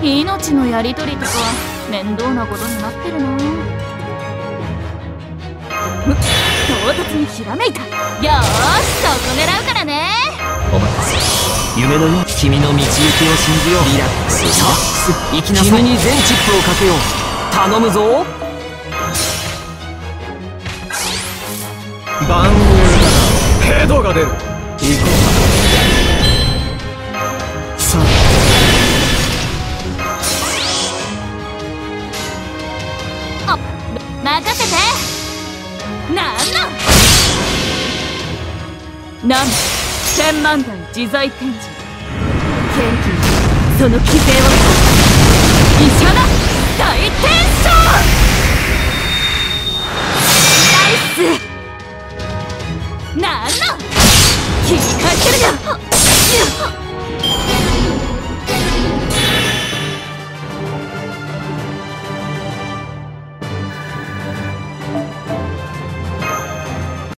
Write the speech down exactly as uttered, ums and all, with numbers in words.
命のやり取りとか面倒なことになってるな。む唐突にひらめいた。よーし、そこ狙うからね。 お待たせ。夢のよう。君の道行きを信じよう。リラックスリラックス。行きなさい。君に全チップをかけよう。頼むぞ。番号だ。ヘドが出る。行こう。さあ任せて。なんなんなん千万段自在天神。元気にその規制を医者だ。大天将ナイス。なんなん切り返せるじゃん。